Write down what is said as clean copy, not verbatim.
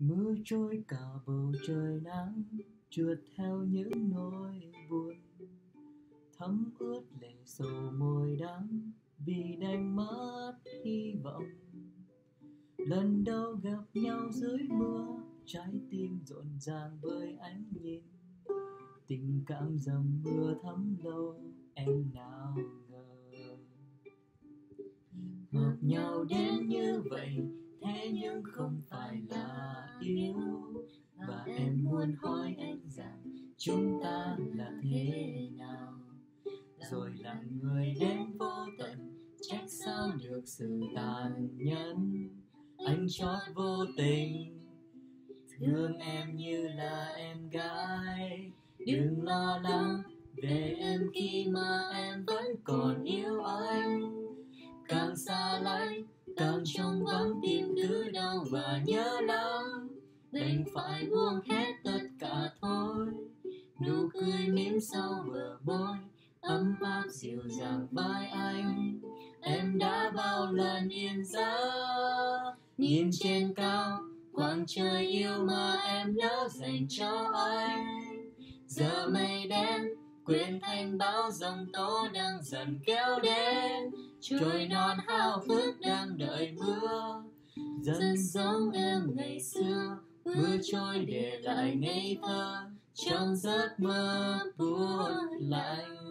Mưa trôi cả bầu trời nắng, trượt theo những nỗi buồn, thấm ướt lệ sầu môi đắng vì đánh mất hy vọng. Lần đầu gặp nhau dưới mưa, trái tim rộn ràng với ánh nhìn, tình cảm dầm mưa thấm lâu em nào ngờ. Hợp nhau đến như vậy thế nhưng không phải là yêu, và em muốn hỏi anh rằng chúng ta là thế nào. Rồi lặng người đến vô tận, trách sao được sự tàn nhẫn. Anh chót vô tình thương em như là em gái. Đừng lo lắng về em khi mà em vẫn còn yêu anh. Càng xa lánh càng trống vắng, tim cứ đau và nhớ lắm, đành phải buông hết tất cả thôi. Nụ cười mỉm sau bờ môi ấm áp dịu dàng vai anh. Em đã bao lần yên giấc nhìn trên cao quang trời yêu mà em đã dành cho anh. Giờ mây đen quên thanh bão giông tố đang dần kéo đến, trôi non hao hức đang đợi mưa. Dần giống em ngày xưa, mưa trôi để lại ngây thơ trong giấc mơ buồn lạnh.